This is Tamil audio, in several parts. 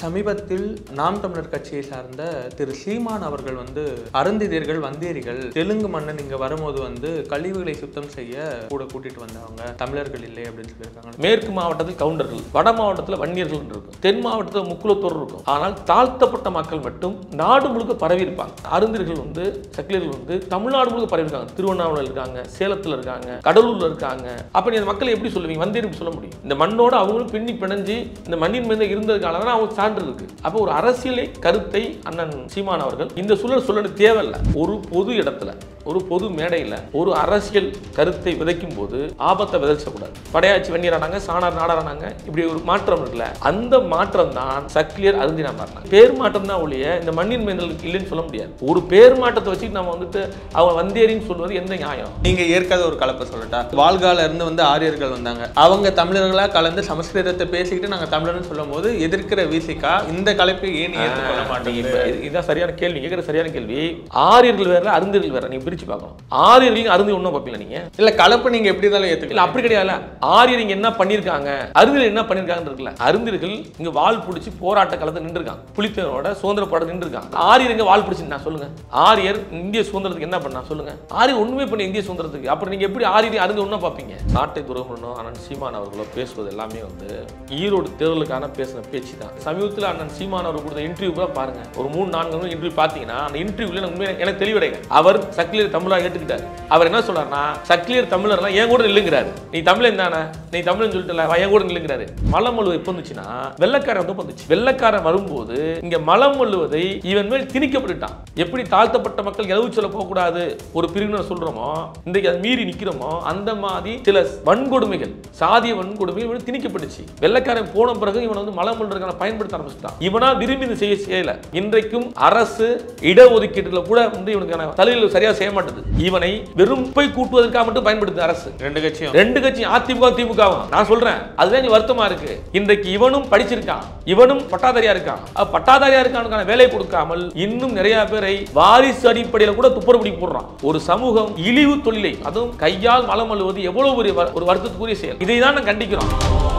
சமீபத்தில் நாம் தமிழர் கட்சியை சார்ந்த திரு சீமான் அவர்கள் அருந்திதர்கள் வந்தேரிகள் தெலுங்கு மன்னன் இங்க வரும்போது கழிவுகளை சுத்தம் செய்ய கூட கூட்டிட்டு வந்தவங்க தமிழர்கள் இல்லை அப்படின்னு சொல்லியிருக்காங்க. மேற்கு மாவட்டத்தில் கவுண்டர்கள், வட மாவட்டத்தில் வன்னியர்கள் இருக்கும், தென் மாவட்டத்தில் முக்குலத்தோர் இருக்கும். ஆனால் தாழ்த்தப்பட்ட மக்கள் மட்டும் நாடு முழுக்க பரவி இருப்பாங்க. அருந்திதர்கள் சக்கிலியர்கள் தமிழ்நாடு முழுக்க பரவி இருக்காங்க. திருவண்ணாமலை இருக்காங்க, சேலத்தில் இருக்காங்க, கடலூர்ல இருக்காங்க. அப்ப நீ அந்த மக்களை எப்படி சொல்லுவீங்க? வந்தேரி சொல்ல முடியும்? இந்த மண்ணோட அவங்களும் பின்னி பிணைஞ்சு இந்த மண்ணின் மீது இருந்ததுக்கான அவங்க சான்று இருக்கு. அப்போ ஒரு அரசியலை கருத்தை அண்ணன் சீமான் அவர்கள் இந்த சூழல் சொல்ல தேவையில்லை. ஒரு பொது இடத்துல, ஒரு பொது மேடையில் ஒரு அரசியல் கருத்தை விதைக்கும் போது ஆபத்தை விதைச்சக்கூடாது. படையாட்சி வன்னியரானாங்க, சாணார் நாடாரானாங்க, இப்படி ஒரு மாற்றம் இருக்குல்ல, அந்த மாற்றம் தான் சக்கிலியர் அருந்தினா மாறினாங்க. பேர் மாற்றம் தான் ஒழிய இந்த மண்ணின் மேந்தலுக்கு இல்லைன்னு சொல்ல முடியாது. ஒரு பேர் மாற்றத்தை வச்சுட்டு நம்ம அவங்க வந்தேரின்னு சொல்வது எந்த நியாயம்? நீங்க ஏற்காத ஒரு கலப்பை சொல்லட்டா, வால்கால இருந்து ஆரியர்கள் வந்தாங்க, அவங்க தமிழர்களா கலந்து சமஸ்கிருதத்தை பேசிக்கிட்டு நாங்க தமிழர்னு சொல்லும் போது எதிர்க்கிற வீசிக்கா இந்த கலப்பை ஏன் ஏற்றுக்கொள்ள மாட்டீங்க? இதுதான் சரியான கேள்வி. கேட்கிற சரியான கேள்வி. ஆரியர்கள் வேற, அருந்தியர்கள் வேற. நீங்க பிரிச்சு பார்க்கணும். ஆரியர்கள் அருந்தி ஒன்றும் பார்ப்பீங்களா நீங்க? இல்ல கலப்பு நீங்க எப்படி இருந்தாலும் ஏற்றுக்கல. அப்படி கிடையாது. ஆரியர் இங்க என்ன பண்ணிருக்காங்க, அருந்தியர் என்ன பண்ணிருக்காங்க இருக்குல்ல. அருந்தியர்கள் இங்க வால் பிடிச்சி போராட்ட களத்தில் நின்றுருக்காங்க, புலித்தேவரோட சுதந்திர போராட்டம் நின்றுருக்காங்க. ஆரியர் இங்க வால் பிடிச்சு நான் சொல்லுங்க, ஆரியர் இந்திய சுதந்திரத்துக்கு என்ன பண்ணா சொல்லுங்க? ஆரியர் ஒண்ணுமே பண்ணி இந்திய சுதந்திரத்துக்கு. அப்புறம் நீங்க எப்படி ஆரியர் அருந்தி ஒன்றும் பார்ப்பீங்க? நாட்டை துறக்கணும் அண்ணன் சீமான் அவர்களோ பேசுவது எல்லாமே ஈரோடு தேர்தலுக்கான பேசின பேச்சு தான். சமீபத்தில் அண்ணன் சீமான் அவர் கொடுத்த இன்டர்வியூ கூட பாருங்க. ஒரு 3-4 இன்டர்வியூ பார்த்தீங்கன்னா அந்த இன்டர்வியூல எனக்கு தெளிவடைங்க. அவர் சக்கிலியர் தமிழா ஏற்றுக்கிட்டாரு. அவர் என்ன சொல்றாருன்னா, சக்கிலியர் தமிழர்லாம் என் கூட நில்லுங்கிறாரு. நீ தமிழன் தானே, நீ தமிழன் சொல்லிட்டு என் கூட நில்லுங்கிறாரு. மலம் மொழுவது எப்போ வந்துச்சுன்னா வெள்ளக்காரன் வந்துச்சு. வெள்ளக்காரன் வரும்போது இங்க மலம் மொழுவதை இவன் மேல் திணிக்கப்பட்டுட்டான். எப்படி தாழ்த்தப்பட்ட மக்கள் எதுவும் சொல்ல போகக்கூடாது ஒரு பிரிவினர் சொல்றோமோ, இன்றைக்கு அதை மீறி நிக்கிறோமோ, அந்த மாதிரி சில வன்கொடுமைகள், சாதிய வன்கொடுமைகள் திணிக்கப்பட்டுச்சு. வெள்ளக்காரன் போன பிறகு இவன் மலம் மொழுறதுக்கான பயன்படுத்த ஆரம்பிச்சுட்டான். இவனா விரும்பி செய்யல. இன்றைக்கும் அரசு இடஒதுக்கீட்டுல கூட இவனுக்கான தலையில் சரியா செய்ய மாட்டது. இவனை வெறுப்பை கூட்டுவதற்காக மட்டும் பயன்படுத்துது அரசு. ரெண்டு கட்சியும் அதிமுக திமுகவும். நான் சொல்றேன், அதுதான் வருத்தமா இருக்கு. இன்றைக்கு இவனும் படிச்சிருக்கான், இவனும் பட்டாதாரியா இருக்கான். பட்டாதாரியா இருக்கான வேலை கொடுக்காமல் இன்னும் நிறைய பேரை வாரிசு அடிப்படையில் கூட துப்புரவு போடுறான். ஒரு சமூகம் இழிவு தொழிலை, அதுவும் கையால் மலம் அழுவது எவ்வளவு ஒரு வருத்தத்துக்குரிய செயல். இதை தான் நான் கண்டிக்கிறோம்.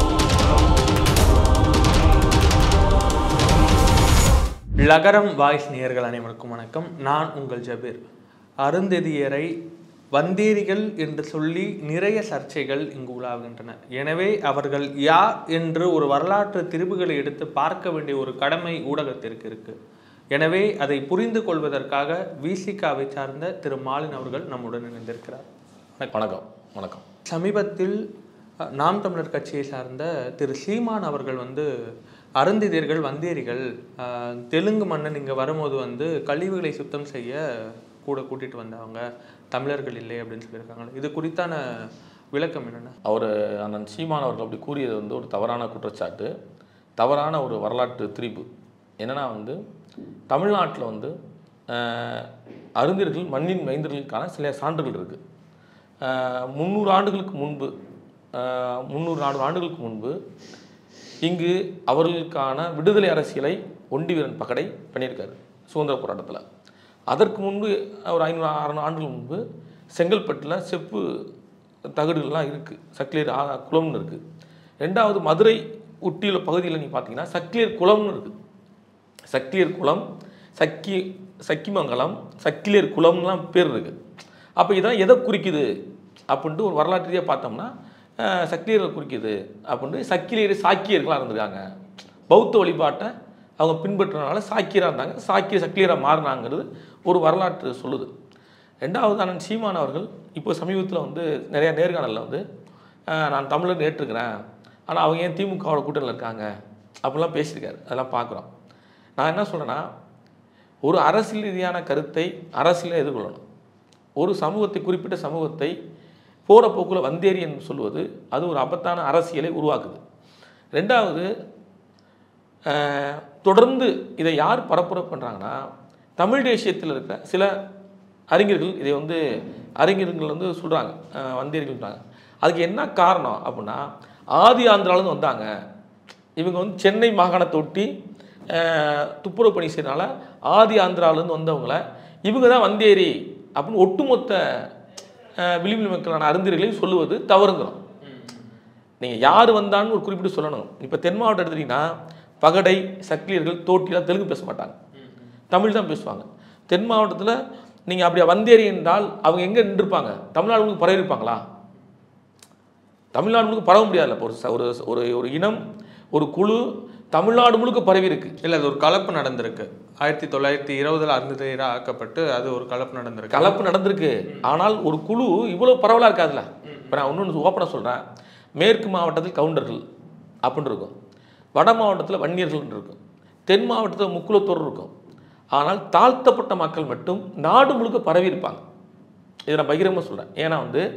லகரம் வாய்ஸ் நேயர்கள் அனைவருக்கும் வணக்கம். நான் உங்கள் ஜபீர். அருந்ததியரை வந்தேரிகள் என்று சொல்லி நிறைய சர்ச்சைகள் இங்கு உலாவுகின்றன. எனவே அவர்கள் யார் என்று ஒரு வரலாற்று திரிபுகளை எடுத்து பார்க்க வேண்டிய ஒரு கடமை ஊடகத்திற்கு இருக்கு. எனவே அதை புரிந்து கொள்வதற்காக விசிகாவை சார்ந்த திரு மாலின் அவர்கள் நம்முடன் இணைந்திருக்கிறார். வணக்கம். வணக்கம். சமீபத்தில் நாம் தமிழர் கட்சியை சார்ந்த திரு சீமான் அவர்கள் அருந்திதர்கள் வந்தேரிகள் தெலுங்கு மன்னன் இங்கே வரும்போது கழிவுகளை சுத்தம் செய்ய கூட கூட்டிட்டு வந்தவங்க தமிழர்கள் இல்லை அப்படின்னு சொல்லியிருக்காங்க. இது குறித்தான விளக்கம் என்னென்ன? அவர் அண்ணன் சீமான் அவர்கள் அப்படி கூறியது ஒரு தவறான குற்றச்சாட்டு, தவறான ஒரு வரலாற்று திரிபு. என்னன்னா தமிழ்நாட்டில் அருந்தியர்கள் மண்ணின் மைந்தர்களுக்கான சில சான்றுகள் இருக்குது. 300 ஆண்டுகளுக்கு முன்பு 300 ஆண்டுகளுக்கு முன்பு இங்கு அவர்களுக்கான விடுதலை அரசியலை ஒண்டி வீரன் பகடை பண்ணியிருக்காரு சுதந்திர போராட்டத்தில். அதற்கு முன்பு ஒரு 500-600 ஆண்டுகள் முன்பு செங்கல்பட்டில் செப்பு தகடுகள்லாம் இருக்குது, சக்கிலியர் குளம்னு இருக்குது. ரெண்டாவது மதுரை உட்டியுள்ள பகுதியில் நீங்கள் பார்த்தீங்கன்னா சக்கிலியர் குளம்னு இருக்குது. சக்கிலியர் குளம், சக்கிமங்கலம், சக்கிலியர் குளம்லாம் பேர் இருக்குது. அப்போ இதெல்லாம் எதை குறிக்குது அப்படின்ட்டு ஒரு வரலாற்று ரீதியாக பார்த்தோம்னா சக்கிலியர்கள் குறிக்குது அப்படின்ட்டு சக்கிலியர் சாக்கியர்களாக இருந்திருக்காங்க. பௌத்த வழிபாட்டை அவங்க பின்பற்றினால சாக்கியராக இருந்தாங்க, சக்கிலியராக மாறினாங்கிறது ஒரு வரலாற்று சொல்லுது. ரெண்டாவது அண்ணன் சீமான் அவர்கள் இப்போ சமீபத்தில் நிறையா நேர்காணலில் நான் தமிழர் ஏற்றுக்கிறேன், ஆனால் அவங்க ஏன் திமுகவோட கூட்டணியில் இருக்காங்க அப்படிலாம் பேசியிருக்காரு. அதெல்லாம் பார்க்குறோம். நான் என்ன சொல்கிறேன்னா, ஒரு அரசியல் ரீதியான கருத்தை அரசியலை எதிர்கொள்ளணும். ஒரு சமூகத்தை, குறிப்பிட்ட சமூகத்தை போகிற போக்கில் வந்தேரி என்று சொல்வது அது ஒரு ஆபத்தான அரசியலை உருவாக்குது. ரெண்டாவது, தொடர்ந்து இதை யார் பரப்புரை பண்ணுறாங்கன்னா, தமிழ் தேசியத்தில் இருக்கிற சில அறிஞர்கள் இதை அறிஞர்கள் சொல்கிறாங்க வந்தேரிகள்ன்றாங்க. அதுக்கு என்ன காரணம் அப்படின்னா, ஆதி ஆந்திராவிலேருந்து வந்தாங்க இவங்க சென்னை மாகாணத்தை ஒட்டி துப்புரவு பணி செய்யறதுனால ஆதி ஆந்திராவிலேருந்து வந்தவங்கள இவங்க தான் வந்தேரி அப்படின்னு ஒட்டுமொத்த விளிம்பு மக்களான அருந்தியர்களையும் சொல்லுவது தவறுங்கிறோம். நீங்கள் யார் வந்தான்னு ஒரு குறிப்பிட்டு சொல்லணும். இப்போ தென் மாவட்டம் எடுத்துட்டிங்கன்னா பகடை, சக்கிலியர்கள், தோட்டிலாம் தெலுங்கு பேச மாட்டாங்க, தமிழ் தான் பேசுவாங்க. தென் மாவட்டத்தில் நீங்கள் அப்படியே வந்தேரி என்றால் அவங்க எங்கே நின்றுருப்பாங்க? தமிழ்நாடு முழுக்க பரவி இருப்பாங்களா? தமிழ்நாடு முழுக்க பரவ முடியாதுல்ல. ஒரு ஒரு ஒரு இனம், ஒரு குழு தமிழ்நாடு முழுக்க பரவி இருக்கு. இல்லை, அது ஒரு கலப்பு நடந்திருக்கு. 1920 அருந்ததியராக ஆக்கப்பட்டு அது ஒரு கலப்பு நடந்திருக்கு. கலப்பு நடந்திருக்கு. ஆனால் ஒரு குழு இவ்வளோ பரவலாக இருக்காதுல்ல. இப்போ நான் இன்னொன்று ஓப்பனாக சொல்கிறேன். மேற்கு மாவட்டத்தில் கவுண்டர்கள் அப்படின்னு இருக்கும், வட மாவட்டத்தில் வன்னியர்கள் இருக்கும், தென் மாவட்டத்தில் முக்குலத்தோர் இருக்கும். ஆனால் தாழ்த்தப்பட்ட மக்கள் மட்டும் நாடு முழுக்க பரவி இருப்பாங்க. இதை நான் பகிரமாக சொல்கிறேன். ஏன்னா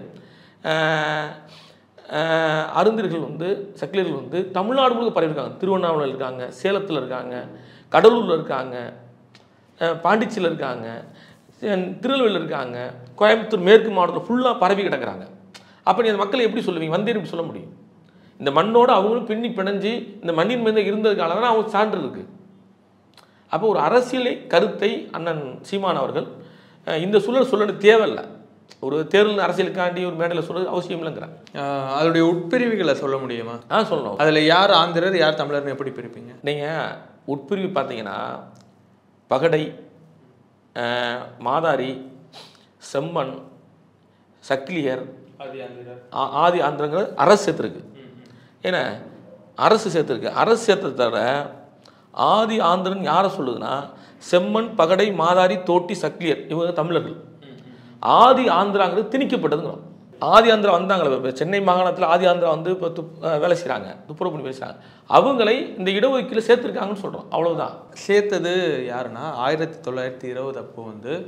அருந்தர்கள் சக்கிலியர்கள் தமிழ்நாடு முழுக்க பரவி இருக்காங்க. திருவண்ணாமலையில் இருக்காங்க, சேலத்தில் இருக்காங்க, கடலூரில் இருக்காங்க, பாண்டிச்சேரியில் இருக்காங்க, திருநெல்வேலியில் இருக்காங்க, கோயம்புத்தூர் மேற்கு மாவட்டத்தில் ஃபுல்லாக பரவி கிடக்கிறாங்க. அப்போ நீ அந்த மக்களை எப்படி சொல்லுவீங்க? வந்தேரி எப்படி சொல்ல முடியும்? இந்த மண்ணோடு அவங்களும் பின்னி பிணைஞ்சு இந்த மண்ணின் மீது இருந்ததுக்காக தான் அவங்க சான்று இருக்குது. அப்போ ஒரு அரசியலை கருத்தை அண்ணன் சீமான் அவர்கள் இந்த சூழல் சொல்ல தேவையில்லை. ஒரு தேர்தல் அரசியலுக்காண்டி ஒரு மேடையில் சொல்றது அவசியம் இல்லைங்கிறேன். அதோடைய உட்பிரிவுகளை சொல்ல முடியுமா? சொல்லணும். அதில் யார் ஆந்திரர் யார் தமிழர்னு எப்படி பிரிப்பீங்க? நீங்கள் உட்பிரிவு பார்த்தீங்கன்னா பகடை, மாதாரி, செம்மன், சக்கிலியர், ஆதி ஆந்திரங்கிற அரசு சேர்த்துருக்கு. ஏன்னா அரசு சேர்த்துருக்கு. அரசு சேர்த்ததை தவிர ஆதி ஆந்திரன் யாரை சொல்லுதுன்னா செம்மன், பகடை, மாதாரி, தோட்டி, சக்கிலியர் இவங்க தமிழர்கள். ஆதி ஆந்திராங்கிறது திணிக்கப்பட்டதுங்கிறோம். ஆதி ஆந்திரா வந்தாங்களே, இப்போ சென்னை மாகாணத்தில் ஆதி ஆந்திரா இப்போ வேலை செய்கிறாங்க, துப்புரவு பண்ணி வேலை செய்கிறாங்க. அவங்களை இந்த இடஒதுக்கீட்டில் சேர்த்துருக்காங்கன்னு சொல்கிறோம். அவ்வளவுதான். சேர்த்தது யாருன்னா 1920 அப்போ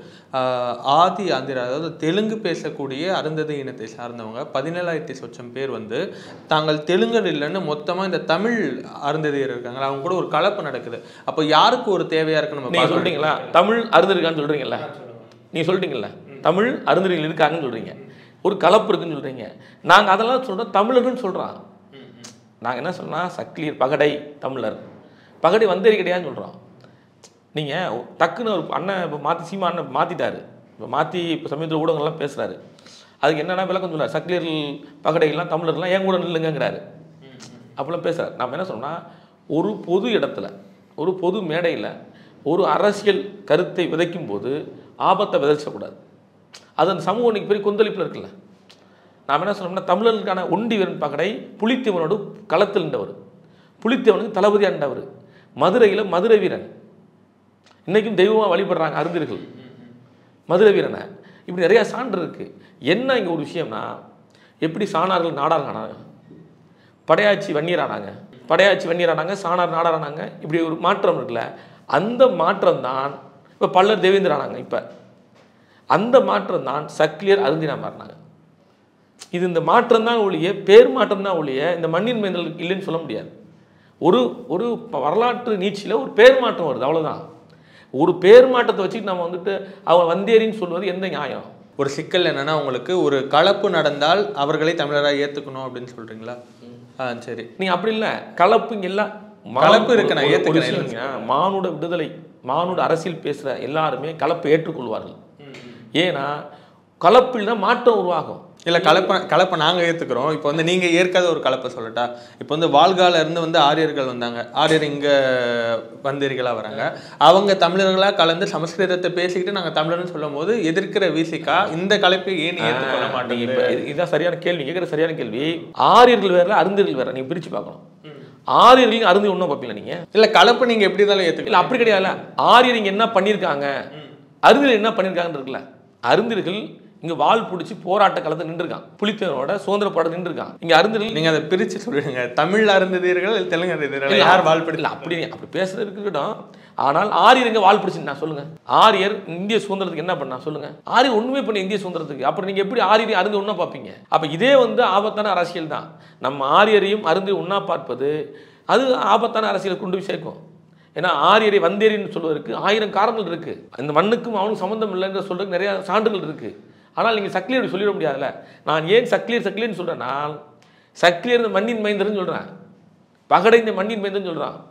ஆதி ஆந்திரா, அதாவது தெலுங்கு பேசக்கூடிய அருந்ததி இனத்தை சார்ந்தவங்க 17,000 சொச்சம் பேர் தாங்கள் தெலுங்கர் இல்லைன்னு மொத்தமாக இந்த தமிழ் அருந்ததியர் இருக்காங்க, அவங்க கூட ஒரு கலப்பு நடக்குது. அப்போ யாருக்கு ஒரு தேவையாக இருக்குன்னு நம்ம நீங்கள் சொல்கிறீங்களா? தமிழ் அருந்ததிருக்கான்னு சொல்கிறீங்களா? நீங்கள் சொல்லிட்டீங்களா? தமிழ் அருந்ததிகள் இருக்காங்கன்னு சொல்கிறீங்க, ஒரு கலப்பு இருக்குன்னு சொல்கிறீங்க. நாங்கள் அதெல்லாம் சொல்கிறோம், தமிழர்னு சொல்கிறோம். நாங்கள் என்ன சொல்கிறோம்? சக்கிலியர், பகடை தமிழர், பகடை வந்தேரி கிடையாதுன்னு சொல்கிறோம். நீங்கள் டக்குன்னு ஒரு அண்ணன் இப்போ சீமா அண்ணன் மாற்றிட்டாரு. இப்போ இப்போ சமீபத்தில் ஊடகங்கள்லாம் பேசுகிறாரு. அதுக்கு என்னென்னா விளக்கம் சொல்கிறார். சக்கிலியர்கள், பகடைகள்லாம் தமிழர்லாம் ஏன் கூட நில்லுங்கிறாரு. அப்போல்லாம் பேசுகிறார். நம்ம என்ன சொன்னோம்னா, ஒரு பொது இடத்துல, ஒரு பொது மேடையில் ஒரு அரசியல் கருத்தை விதைக்கும் போது ஆபத்தை விதைச்சக்கூடாது. அது அந்த சமூகம் இன்னைக்கு பெரிய கொந்தளிப்பில் இருக்குல்ல. நாம் என்ன சொன்னோம்னா, தமிழர்களுக்கான ஒண்டி வீரன் பகடை புலித்தேவனோடு களத்தில் நின்றவர், புலித்தேவனுக்கு தளபதியாக நின்றவர், மதுரையில் மதுரை வீரன், இன்றைக்கும் தெய்வமாக வழிபடுறாங்க அருந்தர்கள் மதுரை வீரனை. இப்படி நிறையா சான்று இருக்குது. என்ன இங்கே ஒரு விஷயம்னா, எப்படி சாணார்கள் நாடாரானாங்க, படையாச்சி வன்னியரானாங்க, சாணார் நாடாரானாங்க, இப்படி ஒரு மாற்றம் இருக்குல்ல. அந்த மாற்றம் தான் இப்போ பல்லர் தேவேந்திரானாங்க. இப்போ அந்த மாற்றம் தான் சக்கிலியர் அருந்தினா மாறினாங்க. இது இந்த மாற்றம் தான் ஒழிய, பேர் மாற்றம் தான் ஒழிய இந்த மண்ணின் மேந்தல் இல்லைன்னு சொல்ல முடியாது. ஒரு ஒரு வரலாற்று நீட்சியில் ஒரு பேர் மாற்றம் வருது, அவ்வளோதான். ஒரு பேர் மாற்றத்தை வச்சுட்டு நம்ம அவங்க வந்தேரின்னு சொல்வது எந்த நியாயம்? ஒரு சிக்கல் என்னன்னா, உங்களுக்கு ஒரு கலப்பு நடந்தால் அவர்களை தமிழராக ஏற்றுக்கணும் அப்படின்னு சொல்கிறீங்களா? சரி, நீங்கள் அப்படி இல்லை. கலப்பு இங்கே எல்லாம் கலப்பு இருக்கு, நான் ஏற்றுக்கிறேன். மானுட விடுதலை, மானுட அரசியல் பேசுகிற எல்லாருமே கலப்பை ஏற்றுக்கொள்வார்கள். ஏன்னா கலப்பில் தான் மாற்றம் உருவாகும். இல்லை, கலப்பை நாங்கள் ஏற்றுக்கிறோம். இப்போ நீங்கள் ஏற்காத ஒரு கலப்பை சொல்லட்டா? இப்போ வால்கால இருந்து ஆரியர்கள் வந்தாங்க, ஆரியர் இங்கே வந்தேரிகளாக வராங்க, அவங்க தமிழர்களாக கலந்து சமஸ்கிருதத்தை பேசிக்கிட்டு நாங்கள் தமிழர்னு சொல்லும் போது எதிர்க்கிற விசிகா இந்த கலப்பை ஏன் ஏற்றுக்கொள்ள மாட்டீங்க? இப்போ இதுதான் சரியான கேள்வி, கேட்குற சரியான கேள்வி. ஆரியர்கள் வேற, அருந்தர்கள் வேற, நீங்கள் பிரித்து பார்க்கணும். ஆரியர்கள் அருந்து ஒன்றும் பார்ப்பீங்களா நீங்கள்? இல்லை, கலப்பு நீங்கள் எப்படி இருந்தாலும் ஏற்றுக்கல. இல்லை, அப்படி கிடையாது. ஆரியர் இங்கே என்ன பண்ணியிருக்காங்க, அருந்தர்கள் என்ன பண்ணியிருக்காங்கன்னு இருக்குல்ல. அருந்தர்கள் இங்கே வால் பிடிச்சி போராட்ட காலத்தில் நின்றுருக்கான், புலித்தேவனோட சுதந்திர போராட்டம் நின்றுருக்கான். இங்கே அருந்தர்கள் நீங்கள் அதை பிரித்து சொல்லிடுங்க, தமிழ் அருந்ததியர்கள் தெலுங்கு அருந்ததியர்கள் யார் வால் பிடிக்கல? அப்படி பேசுறது இருக்கட்டும். ஆனால் ஆரியர் இங்கே வால் பிடிச்சு நான் சொல்லுங்க. ஆரியர் இந்திய சுதந்திரத்துக்கு என்ன பண்ணா சொல்லுங்க? ஆரியர் ஒன்றுமே பண்ணி இந்திய சுதந்திரத்துக்கு. அப்புறம் நீங்கள் எப்படி ஆரியரை அருந்து ஒன்றா பார்ப்பீங்க? அப்போ இதே ஆபத்தான அரசியல் தான். நம்ம ஆரியரையும் அருந்து ஒன்றா பார்ப்பது அது ஆபத்தான அரசியலை கொண்டு போய் சேர்க்கும். ஏன்னா ஆரியரை வந்தேரின்னு சொல்வதற்கு 1000 காரணங்கள் இருக்குது. இந்த மண்ணுக்கும் அவனுக்கும் சம்மந்தம் இல்லைன்ற சொல்றதுக்கு நிறையா சான்றுகள் இருக்குது. ஆனால் நீங்கள் சக்கிலியர் சொல்லிட முடியாதுல்ல. நான் ஏன் சக்கிலியர்னு சொல்கிறேன்னா, சக்கிலியர் இந்த மண்ணின் மைந்தர்னு சொல்கிறேன், பகடை இந்த மண்ணின் மைந்தர்னு சொல்கிறான்,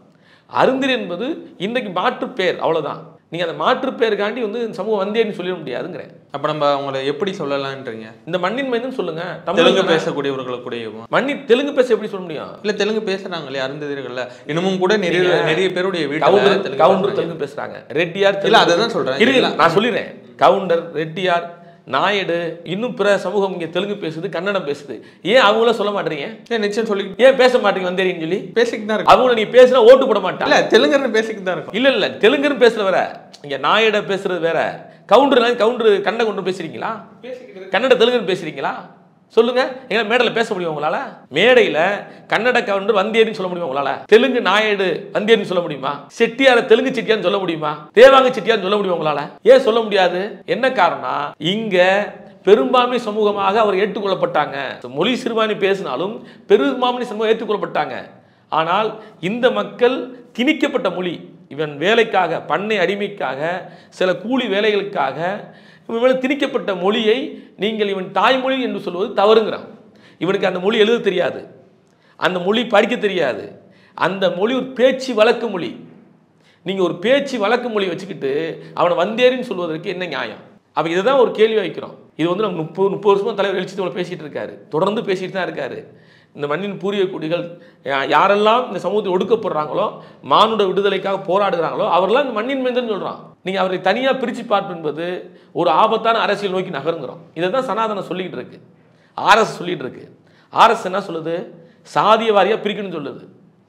அருந்திரி என்பது இன்றைக்கு மாற்று பேர், அவ்வளவுதான். நீங்க அந்த மாற்று பேருக்காண்டி வந்து சமூக வந்தேன்னு சொல்லிட முடியாதுங்கிறேன். அப்ப நம்ம அவங்களை எப்படி சொல்லலாம்ன்றீங்க? இந்த மண்ணின் மைந்தன் சொல்லுங்க. தெலுங்கு பேசக்கூடியவர்களுக்குடையவும் மண்ணி தெலுங்கு பேச எப்படி சொல்ல முடியும்? இல்ல தெலுங்கு பேசுறாங்களே அருந்ததியர்கள்ல, இன்னமும் கூட நிறைய பேருடைய கவுண்டர் தெலுங்கு பேசுறாங்க. ரெட்டியார் இல்ல அதான் சொல்றேன். நான் சொல்லிடுறேன். கவுண்டர், ரெட்டியார், நாயுடு, இன்னும் பிற சமூகம் இங்க தெலுங்கு பேசுது, கன்னடம் பேசுது. ஏன் அவங்கள சொல்ல மாட்டீங்க? நிச்சயம் சொல்லி ஏன் பேச மாட்டீங்க வந்தேரின்னு சொல்லி? பேசிக்கிட்டு தான் இருக்கு. அவங்க நீ பேசினா ஓட்டு போட மாட்டாங்க. இல்ல தெலுங்குன்னு பேசிக்கிட்டு தான் இருக்கும். இல்ல தெலுங்குன்னு பேசுறது வேற, இங்க நாயுட பேசுறது வேற. கவுண்டர் கன்னட கவுண்டர் பேசுறீங்களா? கன்னட தெலுங்குன்னு பேசுறீங்களா? சொல்லுங்க. எங்க மேடையில் பேச முடியும் உங்களால? மேடையில கன்னட கவுண்டர் வந்தேரின்னு சொல்ல முடியுமா உங்களால? தெலுங்கு நாயுடு வந்தேரின்னு சொல்ல முடியுமா? செட்டியார தெலுங்கு செட்டியான்னு சொல்ல முடியுமா? தேவாங்க செட்டியான்னு சொல்ல முடியுமா உங்களால? ஏன் சொல்ல முடியாது? என்ன காரணம்? இங்க பெரும்பான்மை சமூகமாக அவர் ஏற்றுக்கொள்ளப்பட்டாங்க. மொழி சிறுபான்மை பேசினாலும் பெரும்பான்மை சமூகம் ஏற்றுக்கொள்ளப்பட்டாங்க. ஆனால் இந்த மக்கள் திணிக்கப்பட்ட மொழி, இவன் வேலைக்காக, பண்ணை அடிமைக்காக, சில கூலி வேலைகளுக்காக இவன் திணிக்கப்பட்ட மொழியை நீங்கள் இவன் தாய்மொழி என்று சொல்வது தவறுங்கிறான். இவனுக்கு அந்த மொழி எழுத தெரியாது, அந்த மொழி படிக்க தெரியாது, அந்த மொழி ஒரு பேச்சு வழக்கு மொழி. நீங்கள் ஒரு பேச்சு வழக்கு மொழி வச்சுக்கிட்டு அவனை வந்தேரின்னு சொல்வதற்கு என்ன நியாயம்? அப்போ இதுதான் ஒரு கேள்வி வைக்கிறோம். இது வந்து நம்ம 30 வருஷமாக தலைவர் எழுச்சி தோழர் பேசிகிட்டு இருக்காரு, தொடர்ந்து பேசிகிட்டு தான் இருக்காரு. இந்த மண்ணின் பூர்வீக குடிகள் யாரெல்லாம் இந்த சமூகத்தில் ஒடுக்கப்படுறாங்களோ, மானுட விடுதலைக்காக போராடுகிறாங்களோ, அவரெல்லாம் இந்த மண்ணின் மைந்தன் சொல்கிறான். நீங்கள் அவரை தனியாக பிரித்து பார்ப்பு என்பது ஒரு ஆபத்தான அரசியல் நோக்கி நகருங்கிறோம். இதை தான் சனாதனம் சொல்லிக்கிட்டு இருக்கு, ஆர்எஸ் சொல்லிட்டு இருக்கு. ஆர்எஸ் என்ன சொல்லுது? சாதிய வாரியாக பிரிக்கணும்னு சொல்லுது,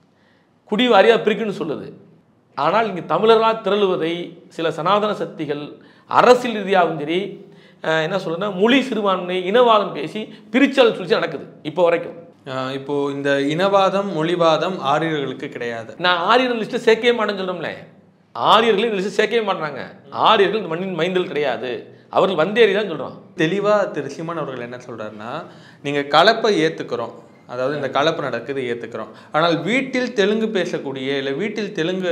குடி வாரியாக பிரிக்கணும்னு சொல்லுது. ஆனால் இங்கே தமிழர்களாக திரளுவதை சில சனாதன சக்திகள் அரசியல் ரீதியாகவும் சரி, என்ன சொல்லுன்னா மொழி சிறுபான்மை இனவாதம் பேசி பிரிச்சல் சொல்லி நடக்குது இப்போ வரைக்கும். இப்போ இந்த இனவாதம் மொழிவாதம் ஆரியர்களுக்கு கிடையாது. நான் ஆரியர்கள் லிஸ்ட்டு சேர்க்கவே மாட்டேன்னு சொல்கிறோம்ல. ஆரியர்கள் இந்த லிஸ்ட்டு சேர்க்கவே மாட்டாங்க. ஆரியர்கள் இந்த மண்ணின் மைந்தல் கிடையாது, அவர்கள் வந்தேரி தான் சொல்கிறோம். தெளிவாக திரு சீமான் அவர்கள் என்ன சொல்கிறாருன்னா, நீங்கள் கலப்பை ஏற்றுக்கிறோம், அதாவது இந்த கலப்பு நடக்குது ஏற்றுக்கிறோம், ஆனால் வீட்டில் தெலுங்கு பேசக்கூடிய இல்லை வீட்டில் தெலுங்கு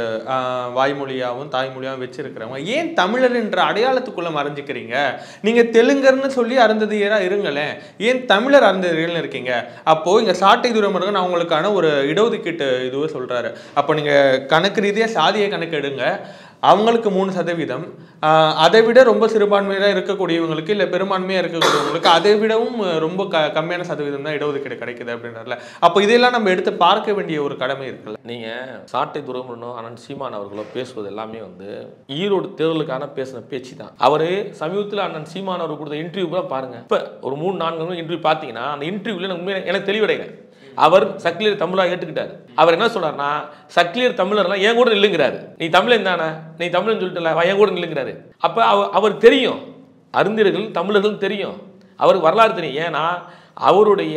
வாய்மொழியாகவும் தாய்மொழியாகவும் வச்சிருக்கிறவங்க ஏன் தமிழர் என்ற அடையாளத்துக்குள்ளே மறைஞ்சிக்கிறீங்க? நீங்கள் தெலுங்கர்னு சொல்லி அருந்ததியராக இருங்களேன், ஏன் தமிழர் அருந்ததியர்கள்னு இருக்கீங்க? அப்போது இங்கே சாட்டை துரைமுருகன் அவங்களுக்கான ஒரு இடஒதுக்கீட்டு இதுவே சொல்கிறாரு. அப்போ நீங்கள் கணக்கு ரீதியாக சாதியை கணக்கு எடுங்க, அவங்களுக்கு 3%, அதை விட ரொம்ப சிறுபான்மையாக இருக்கக்கூடியவங்களுக்கு இல்லை பெரும்பான்மையாக இருக்கக்கூடியவங்களுக்கு அதை விடவும் ரொம்ப கம்மியான சதவீதம் தான் இடஒதுக்கீடு கிடைக்குது அப்படின்றதுல. அப்போ இதெல்லாம் நம்ம எடுத்து பார்க்க வேண்டிய ஒரு கடமை இருக்குல்ல. நீங்கள் சாட்டை துரைமுருகனோ அண்ணன் சீமான் அவர்களோ பேசுவது எல்லாமே வந்து ஈரோடு தேர்தலுக்கான பேசின பேச்சு தான். அவர் சமீபத்தில் அண்ணன் சீமான் அவர் கொடுத்த இன்டர்வியூ கூட பாருங்கள். இப்போ ஒரு 3-4 இன்டர்வியூ பார்த்தீங்கன்னா அந்த இன்டர்வியூவில் எனக்கு தெளிவடைகிறேன். அவர் சக்லியர் தமிழாக ஏற்றுக்கிட்டார். அவர் என்ன சொல்றாருன்னா, சக்லியர் தமிழர்லாம் என் கூட நில்லுங்கிறாரு. நீ தமிழன் தானே, நீ தமிழன் சொல்லிட்டு என் கூட நில்லுங்கிறாரு. அப்போ அவர் தெரியும், அருந்தியர்கள் தமிழர்கள் தெரியும், அவருக்கு வரலாறு தெரியும். ஏன்னா அவருடைய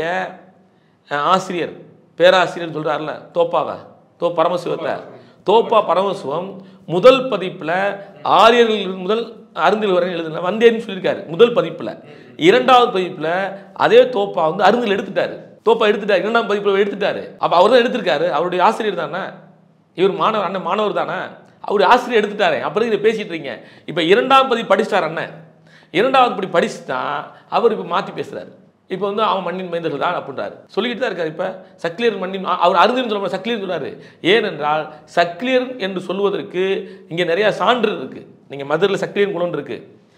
ஆசிரியர் பேராசிரியர் சொல்றாருல பரமசிவத்தை, தோப்பா பரமசிவம் முதல் பதிப்பில் ஆரியர்கள் முதல் அருந்தியல் வரை எழுதுன வந்தேன்னு சொல்லியிருக்காரு முதல் பதிப்பில். 2வது பதிப்பில் அதே தோப்பா வந்து அருந்தியல் எடுத்துட்டாரு, தோப்பா எடுத்துட்டாரு, 2ஆம் பதிப்பில் எடுத்துட்டாரு. அப்போ அவர் தான் எடுத்திருக்காரு, அவருடைய ஆசிரியர் தானே, இவர் மாணவர், அண்ணன் மாணவர் தானே, அவருடைய ஆசிரியர் எடுத்துட்டாரு. அப்புறம் இதை பேசிட்டு இருக்கீங்க. இப்போ 2ஆம் பதிப்பு படிச்சிட்டார் அண்ணன், 2வது படி படிச்சுட்டா அவர் இப்போ மாற்றி பேசுறாரு. இப்போ வந்து அவன் மண்ணின் மைந்தர்கள் தான் அப்படின்றாரு, சொல்லிக்கிட்டு தான் இருக்காரு. இப்போ சக்லியர் மண்ணின், அவர் அருந்தின்னு சொல்ல சக்லியர் சொல்றாரு. ஏனென்றால் சக்லியர் என்று சொல்வதற்கு இங்கே நிறையா சான்று இருக்கு. நீங்கள் மதுரையில் சக்லியர் குளம் இருக்கு,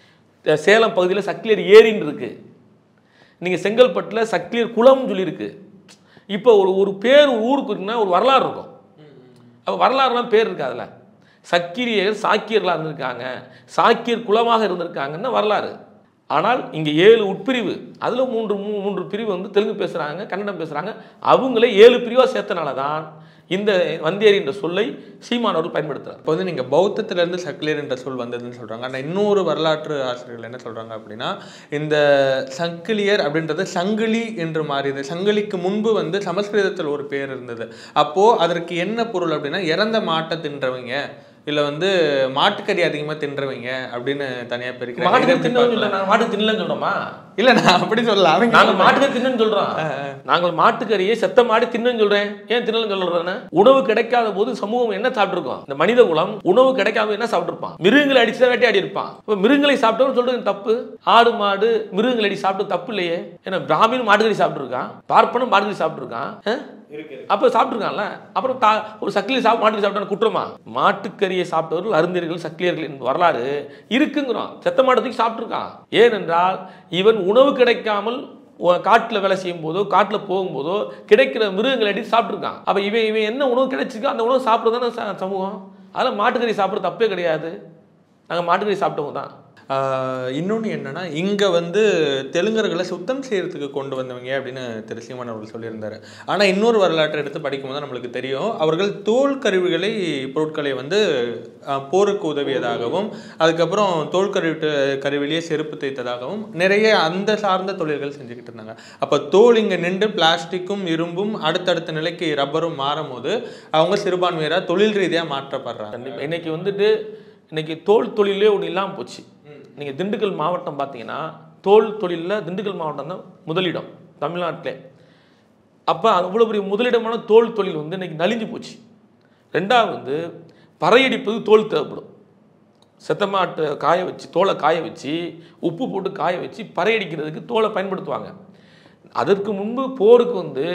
சேலம் பகுதியில் சக்லியர் ஏரின்னு இருக்கு, நீங்கள் செங்கல்பட்டில் சக்லியர் குளம்னு சொல்லியிருக்கு. இப்போ ஒரு பேர் ஊருக்கு இருக்குன்னா ஒரு வரலாறு இருக்கும். அப்போ வரலாறுலாம் பேர் இருக்கு. அதில் சக்கிரியர் சாக்கியர்களாக இருந்திருக்காங்க, சாக்கியர் குலமாக இருந்திருக்காங்கன்னா வரலாறு. ஆனால் இங்கே 7 உட்பிரிவு, அதில் 3 பிரிவு வந்து தெலுங்கு பேசுகிறாங்க, கன்னடம் பேசுகிறாங்க. அவங்களே 7 பிரிவாக சேர்த்தனால தான் இந்த வந்தேரி என்ற சொல்லை சீமான் அவர்கள் பயன்படுத்துறார். இப்போ வந்து நீங்கள் பௌத்தத்திலேருந்து சக்லியர் என்ற சொல் வந்ததுன்னு சொல்கிறாங்க. ஆனால் இன்னொரு வரலாற்று ஆசிரியர்கள் என்ன சொல்கிறாங்க அப்படின்னா, இந்த சங்கிலியர் அப்படின்றது சங்கிலி என்று மாறியது. சங்கிலிக்கு முன்பு வந்து சமஸ்கிருதத்தில் ஒரு பேர் இருந்தது. அப்போது அதற்கு என்ன பொருள் அப்படின்னா, இறந்த மாட்டை தின்றவங்க இல்ல வந்து மாட்டுக்கறி அதிகமா தின்றவங்க அப்படின்னு தனியா பிரிக்கிறாங்க. மாட்டுக்கறி தின்னவங்க இல்ல, நாங்க மாட்டு தின்னலன்னு சொல்றோமா? இல்ல நான் அப்படி சொல்லல, நாங்க மாட்டுக்கறி தின்னு சொல்றோம். நாங்கள் மாட்டுக்கறியை செத்த மாடி தின்னு சொல்றேன். ஏன் தின்னலன்னு சொல்றேன்? உணவு கிடைக்காத போது சமூகம் என்ன சாப்பிட்டுருக்கோம்? இந்த மனித குலம் உணவு கிடைக்காம என்ன சாப்பிட்டுருப்பான்? மிருகங்களை அடிச்சுதான் வேட்டையாடி இருப்பான். இப்ப மிருகங்களை சாப்பிட்டோம்னு சொல்றது தப்பு. ஆடு மாடு மிருகங்களை அடி சாப்பிட்டு தப்பு இல்லையே. ஏன்னா பிராமின் மாட்டுக்கறி சாப்பிட்டுருக்கான், பார்ப்பனும் மாட்டுக்கறி சாப்பிட்டுருக்கான். அப்ப சாப்பிட்டுருக்கான்ல, அப்புறம் ஒரு சக்கிலி மாட்டுக்கறி சாப்பிட்டா குற்றமா? மாட்டுக்கறியை சாப்பிட்டவர்கள் அருந்தியர்கள் சக்கிலியர்கள் என்பது வரலாறு இருக்குங்கிறோம். செத்த மாட்டத்துக்கு சாப்பிட்டுருக்கான். ஏனென்றால் இவன் உணவு கிடைக்காமல் காட்டில் வேலை செய்யும் போதோ காட்டில் போகும்போதோ கிடைக்கிற மிருகங்களை அடித்து சாப்பிட்ருக்கான். அப்போ இவன் என்ன உணவு கிடைச்சிருக்கோ அந்த உணவு சாப்பிட்றது தானே சமூகம். அதில் மாட்டுக்கறி சாப்பிட்றது தப்பே கிடையாது. நாங்கள் மாட்டுக்கறி சாப்பிட்டவங்க தான். இன்னொன்று என்னன்னா, இங்கே வந்து தெலுங்கர்களை சுத்தம் செய்யறதுக்கு கொண்டு வந்தவங்க அப்படின்னு திரு சீமான் அவர்கள் சொல்லியிருந்தாரு. ஆனால் இன்னொரு வரலாற்றை எடுத்து படிக்கும்போது நம்மளுக்கு தெரியும், அவர்கள் தோல் பொருட்களை வந்து போருக்கு உதவியதாகவும், அதுக்கப்புறம் தோல் கருவிலேயே செருப்பு தைத்ததாகவும் நிறைய அந்த சார்ந்த தொழில்கள் செஞ்சுக்கிட்டு இருந்தாங்க. அப்போ தோல் இங்கே நின்று பிளாஸ்டிக்கும் இரும்பும் அடுத்தடுத்த நிலைக்கு ரப்பரும் மாறும் போது அவங்க சிறுபான்மையராக தொழில் ரீதியாக மாற்றப்படுறாங்க. இன்னைக்கு தோல் தொழிலே ஒன்று இல்லாமல் போச்சு. நீங்கள் திண்டுக்கல் மாவட்டம் பார்த்தீங்கன்னா தோல் தொழிலில் திண்டுக்கல் மாவட்டம் தான் முதலிடம் தமிழ்நாட்டிலே. அப்போ அவ்வளோ பெரிய முதலிடமான தோல் தொழில் வந்து இன்னைக்கு நலிஞ்சு போச்சு. ரெண்டாவது பறையடிப்பது தோல் தேவைப்படும். செத்த மாட்டை காய வச்சு தோலை காய வச்சு உப்பு போட்டு காய வச்சு பறையடிக்கிறதுக்கு தோலை பயன்படுத்துவாங்க. அதற்கு முன்பு போருக்கு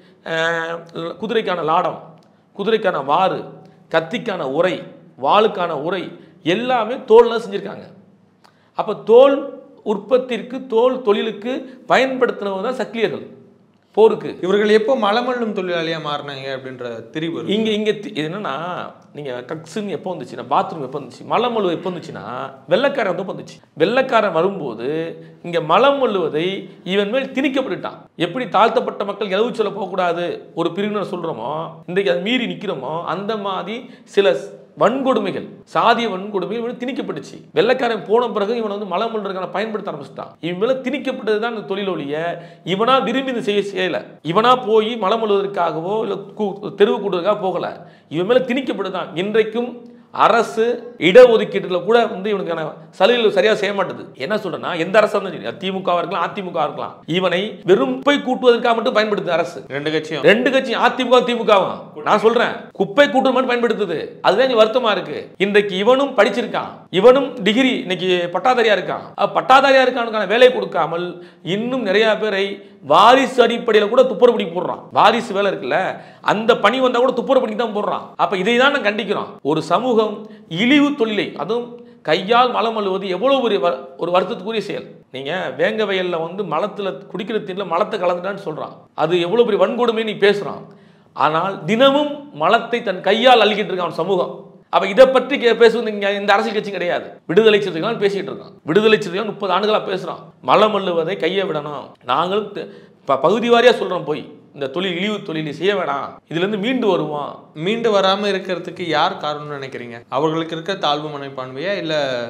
குதிரைக்கான லாடம், குதிரைக்கான வாறு, கத்திக்கான உரை, வாளுக்கான உரை எல்லாமே தோல்லாம் செஞ்சுருக்காங்க. அப்போ தோல் உற்பத்திற்கு தோல் தொழிலுக்கு பயன்படுத்தினவங்க தான் சக்கிலியர்கள் போருக்கு. இவர்கள் எப்போ மலமல்லும் தொழிலாளியாக மாறினாங்க அப்படின்ற திரிவு இங்கே என்னன்னா, நீங்கள் கக்ஸுன்னு எப்போ வந்துச்சுன்னா, பாத்ரூம் எப்போ வந்துச்சு, மலம் மழுவு எப்போ வந்துச்சுன்னா வெள்ளைக்காரன் வந்து வந்துச்சு. வெள்ளைக்காரன் வரும்போது இங்கே மலம் மல்லுவதை இவன் மேல் திணிக்கப்பட்டுட்டான். எப்படி தாழ்த்தப்பட்ட மக்கள் எதவு சொல்ல போகக்கூடாது ஒரு பிரிவினர் சொல்கிறோமோ, இன்றைக்கு அதை மீறி நிற்கிறோமோ, அந்த மாதிரி சில வன்கொடுமைகள், சாதிய வன்கொடுமைகள் இவனுக்கு திணிக்கப்பட்டுச்சு. வெள்ளைக்காரன் போன பிறகு இவன் வந்து மலம் மல்றதுக்கான பயன்படுத்த ஆரம்பிச்சுட்டான். இவன் மேல திணிக்கப்பட்டது தான் இந்த தொழிலொழிய இவனா விரும்பி இந்த செய்யல. இவனா போய் மலம் மல்வதற்காகவோ இல்லை தெருவு கூடுவதற்காக போகல. இவன் மேல திணிக்கப்படுதான். இன்றைக்கும் அரசு இடஒதுக்கீட்டுல கூட வந்து இவனுக்கான சலுகைகள் சரியா செய்ய மாட்டேது. என்ன சொல்றேன்னா, எந்த அரசு இருந்தாலும் திமுக இருக்கலாம் அதிமுக இருக்கலாம், இவனை வெறும் குப்பை கூட்டுவதற்காக மட்டும் பயன்படுத்துது அரசு. ரெண்டு கட்சியும் அதிமுக திமுகவும் நான் சொல்றேன் குப்பை கூட்டு மட்டும் பயன்படுத்துது. அதுதான் வருத்தமா இருக்கு. இன்றைக்கு இவனும் படிச்சிருக்கான், இவனும் டிகிரி இன்னைக்கு பட்டாதாரியா இருக்கான். பட்டாதாரியா இருக்கானுக்கான வேலை கொடுக்காமல் இன்னும் நிறைய பேரை வாரிசு அடிப்படையில் கூட துப்புரவு பணி போடுறான். வாரிசு வேலை இருக்குல்ல, அந்த பணி வந்தா கூட துப்புரவு பணி தான் போடுறான். அப்ப இதை தான் நான் கண்டிக்கிறோம். ஒரு சமூகம் இழிவு தொழிலை, அதுவும் கையால் மலம் அள்ளுவது எவ்வளவு ஒரு வருத்தத்துக்குரிய செயல். நீங்க வேங்க வயல்ல வந்து மலத்துல குடிக்கிற தீர்ல மலத்தை கலந்துட்டான்னு சொல்றான். அது எவ்வளவு பெரிய வன்கொடுமை நீ பேசுறான். ஆனால் தினமும் மலத்தை தன் கையால் அள்ளிக்கிட்டு இருக்கான் சமூகம். அப்ப இதை பற்றி பேசுவது இந்த அரசியல் கட்சி கிடையாது. விடுதலை சிறுத்தைகள் பேசிட்டு இருக்கான். விடுதலை சிறுத்தைகள் 30 ஆண்டுகளா பேசுறான். மலம் அள்ளுவதை கையை விடணும். நாங்களும் பகுதி வாரியா சொல்றோம், போய் இந்த தொழில் இழிவு தொழிலை செய்ய வேணாம், இதுல இருந்து மீண்டு வருவோம். மீண்டு வராம இருக்கிறதுக்கு யார் காரணம்னு நினைக்கிறீங்க? அவர்களுக்கு இருக்க தாழ்வு மனப்பான்மையா இல்ல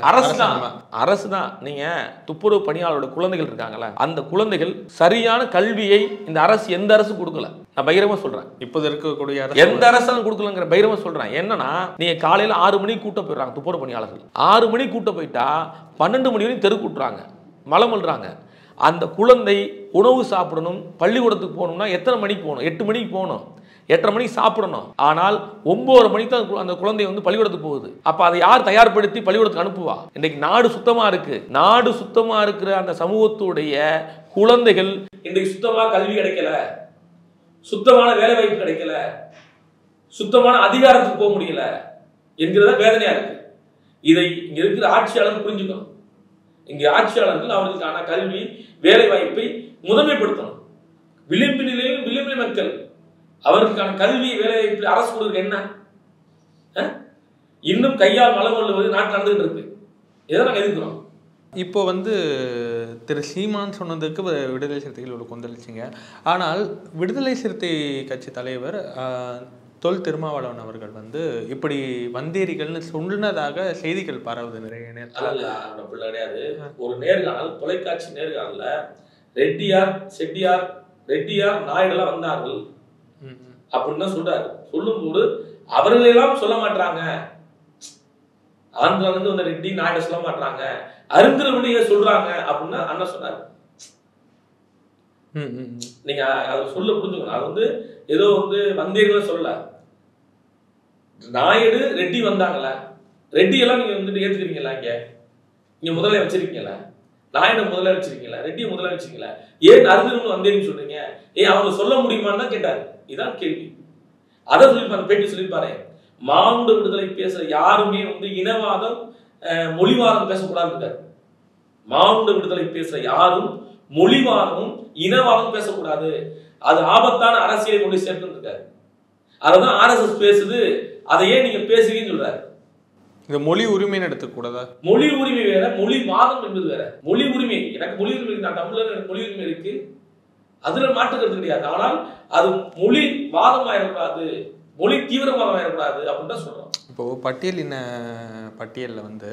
அரசு தான்? நீங்க துப்புரவு பணியாளரோட குழந்தைகள் இருக்காங்கல்ல, அந்த குழந்தைகள் சரியான கல்வியை இந்த அரசு எந்த அரசு கொடுக்கல. நான் பகிரமா சொல்றேன், இப்போது இருக்கக்கூடிய எந்த அரசாலும் கொடுக்கலங்கிற பகிரமா சொல்றேன். என்னன்னா, நீங்க காலையில 6 மணிக்கு கூட்ட போயிடுறாங்க துப்புரவு பணியாளர்கள். 6 மணிக்கு கூட்ட போயிட்டா 12 மணி வரையும் தெரு கூட்டுறாங்க, மலம் அள்ளுறாங்க. அந்த குழந்தை உணவு சாப்பிடணும், பள்ளிக்கூடத்துக்கு போகணும்னா எத்தனை மணிக்கு போகணும்? 8 மணிக்கு போகணும், 8:30 மணிக்கு சாப்பிடணும். ஆனால் 9:30 மணிக்கு தான் அந்த குழந்தை வந்து பள்ளிக்கூடத்துக்கு போகுது. அப்ப அதை யார் தயார்படுத்தி பள்ளிக்கூடத்துக்கு அனுப்புவா? இன்றைக்கு நாடு சுத்தமா இருக்கு. நாடு சுத்தமா இருக்கிற அந்த சமூகத்துடைய குழந்தைகள் இன்றைக்கு சுத்தமா கல்வி கிடைக்கல, சுத்தமான வேலை வாய்ப்பு கிடைக்கல, சுத்தமான அதிகாரத்துக்கு போக முடியல என்கிறத வேதனையா இருக்கு. இதை இங்க இருக்கிற ஆட்சியாளர் புரிஞ்சுக்கணும். இங்க ஆட்சியாளர்கள் அவர்களுக்கான கல்வி வேலை வாய்ப்பை முதன்மைப்படுத்தணும். விளிம்பு நிலையில் விளிம்பு மக்கள் அவர்களுக்கான கல்வி வேலை வாய்ப்பு அரசு கொடுக்க என்ன? இன்னும் கையால் மலம் அள்ளுவது நாட்டு நடந்துகிட்டு இருக்கு. இதை நாங்கள் எதிர்க்கிறோம். இப்போ வந்து திரு சீமான் சொன்னதுக்கு விடுதலை சிறுத்தைகள் ஒரு கொந்தளிச்சிங்க. ஆனால் விடுதலை சிறுத்தை கட்சி தலைவர் தொல் திருமாவளவன் அவர்கள் வந்து இப்படி வந்தேரிகள்னு சொன்னதாக செய்திகள் பரவுது நிறைய நேரத்தில். கிடையாது. ஒரு நேர்காணல், தொலைக்காட்சி நேர்காணல்ல ரெட்டியார் செட்டியார் ரெட்டியார் நாயுடுலாம் வந்தார்கள் அப்படின்னு தான் சொல்றாரு. சொல்லும்போது அவர்களெல்லாம் சொல்ல மாட்டாங்க, ஆந்திரால இருந்து வந்த ரெட்டி நாயுடு சொல்ல மாட்டாங்க, அருந்திரவன் ஏன் சொல்றாங்க அப்படின்னா அண்ணன் சொன்னாரு. நீங்க அதை சொல்ல புரிஞ்சுக்கணும். அது வந்து ஏதோ வந்து வந்தேர்கள் சொல்லல. நாயுடு ரெட்டி வந்தாங்கல்ல, ரெட்டி எல்லாம் நீங்க வந்துட்டு ஏத்துக்கிறீங்களா? இங்க முதல்ல வச்சிருக்கீங்களா? நாயுடு முதல்ல வச்சிருக்கீங்களா? ரெட்டியை முதல்ல வச்சிருக்கீங்களா? ஏன் அருந்திரவன் வந்தேன்னு சொல்றீங்க? ஏன் அவங்க சொல்ல முடியுமான்னு தான் கேட்டாரு. இதான் கேள்வி. அதை சொல்லிப்பாரு, பேட்டி சொல்லிப்பாரு. மானுட விடுதலை பேசுற யாருமே வந்து இனவாதம் மொழிவாதம் பேசக்கூடாது. மானுட விடுதலை பேசுற யாரும் மொழிவாதமும் இனவாதம் பேசக்கூடாது, அது ஆபத்தான அரசியலை கொண்டு சேர்த்து இருக்காரு. அததான் RSS பேசுது, அதையே நீங்க பேசுவீங்கன்னு சொல்றாரு. இந்த மொழி உரிமைன்னு எடுத்துக்கூடாதா? மொழி உரிமை வேற, மொழி வாதம் என்பது வேற. மொழி உரிமை, எனக்கு மொழி உரிமை, நான் தமிழர், எனக்கு மொழி உரிமை இருக்கு, அதுல மாற்றுக்கிறது கிடையாது. ஆனால் அது மொழி வாதம் ஆயிடக்கூடாது, மொழி தீவிரவாதம் ஆயிடக்கூடாது அப்படின்னு தான் சொல்றோம். இப்போ பட்டியலில் வந்து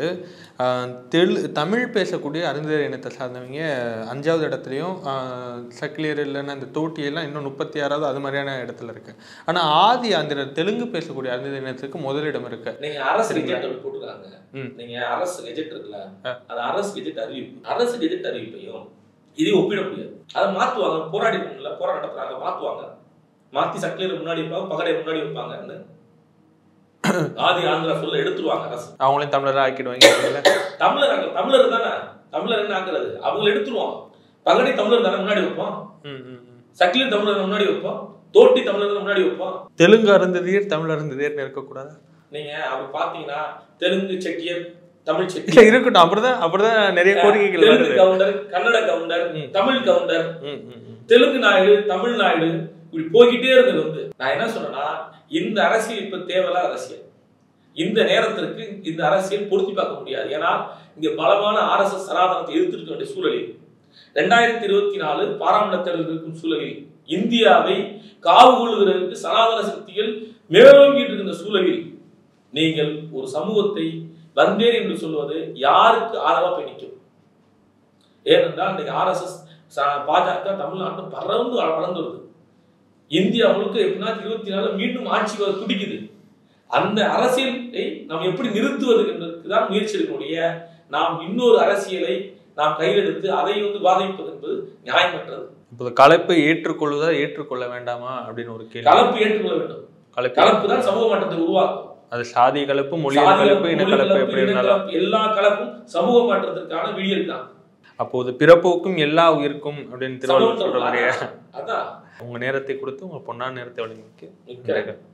தமிழ் பேசக்கூடிய அருந்ததியர் இனத்தை சார்ந்தவங்க 5வது இடத்துலையும், சக்கிலியர் இல்லைன்னா இந்த தோட்டியெல்லாம் இன்னும் 36வது அது மாதிரியான இடத்துல இருக்கு. ஆனால் ஆதி ஆந்திரர் தெலுங்கு பேசக்கூடிய அருந்ததியர் இனத்துக்கு முதலிடம் இருக்கு. நீங்க அரசு கெஜெட் போட்டுருக்காங்க, நீங்க அரசு கெஜெட் இருக்குல்ல, அது அரசு கெஜெட் அறிவிப்பு. அரசு கெஜெட் அறிவிப்பையும் இதையும் ஒப்பிட முடியாது. அதை மாத்துவாங்க, போராட்டம் நடத்துறாங்க, மாத்துவாங்க, மாத்தி சக்கிலியர் முன்னாடி வைப்பாங்க, பகடை முன்னாடி வைப்பாங்க. ஆதி ஆந்திரா சொல்ல எடுத்துருவாங்க அரசு. அவங்களையும் தமிழராக ஆக்கிடுவாங்க. தமிழர் தானே, தமிழர் என்ன ஆக்குறது? அவங்க எடுத்துருவாங்க. பகடை தமிழர் தானே முன்னாடி வைப்போம், சக்கிலியர் தமிழர் முன்னாடி வைப்போம், தோட்டி தமிழர் முன்னாடி வைப்போம். தெலுங்கு அருந்ததியர் தமிழ் அருந்ததியர் இருக்கக்கூடாது. நீங்க அப்படி பாத்தீங்கன்னா தெலுங்கு செட்டியர், தமிழ் செட்டியர் இருக்கட்டும். அப்படிதான் நிறைய கோரிக்கைகள் வருது. கவுண்டர், கன்னட கவுண்டர், தமிழ் கவுண்டர், தெலுங்கு நாயுடு, தமிழ் நாயுடு, இப்படி போய்கிட்டே இருந்தது. வந்து நான் என்ன சொன்னேன்னா, இந்த அரசியல் இப்ப தேவையில்ல அரசியல். இந்த நேரத்திற்கு இந்த அரசியல் பொருத்தி பார்க்க முடியாது. ஏன்னா இங்க பலமான RSS சனாதனத்தை எதிர்த்து வேண்டிய சூழலில் 2024 பாராளுமன்ற தேர்தல் இருக்கும் சூழலில் இந்தியாவை காவு கொள்ளுகிறதுக்கு சனாதன சக்திகள் மேலோங்கிட்டு இருக்கின்ற சூழலில் நீங்கள் ஒரு சமூகத்தை வந்தேன் என்று சொல்வது யாருக்கு ஆதரவா போய் நிற்கும்? ஏனென்றால் இன்னைக்கு RSS பாஜக தமிழ்நாட்டு பறந்து வளர்ந்து வருது. இந்தியா முழுக்க எப்படின்னா 24 மீண்டும் ஆட்சி வர துடிக்குது. அந்த அரசியலை நாம் எப்படி நிறுத்துவது என்பதற்குதான் முயற்சி எடுக்கக்கூடிய, நாம் இன்னொரு அரசியலை நாம் கையில் எடுத்து அதை வந்து பாதிப்பது என்பது நியாயமற்றது. இப்போது கலப்பை ஏற்றுக்கொள்வதா ஏற்றுக்கொள்ள வேண்டாமா அப்படின்னு ஒரு கேள்வி. கலப்பு ஏற்றுக்கொள்ள வேண்டும். கலப்பு தான் சமூக மாற்றத்தை உருவாக்கும். அது சாதி கலப்பு, மொழி கலப்பு, இன கலப்பு, எப்படி இருந்தாலும் எல்லா கலப்பும் சமூக மாற்றத்திற்கான விடியல் தான். அப்போது பிறப்போக்கும் எல்லா உயிருக்கும் அப்படின்னு திருவள்ளுவர் சொல்ற மாதிரியே. அதான் உங்க நேரத்தை கொடுத்து உங்க பொன்னான நேரத்தை வழங்கிக்க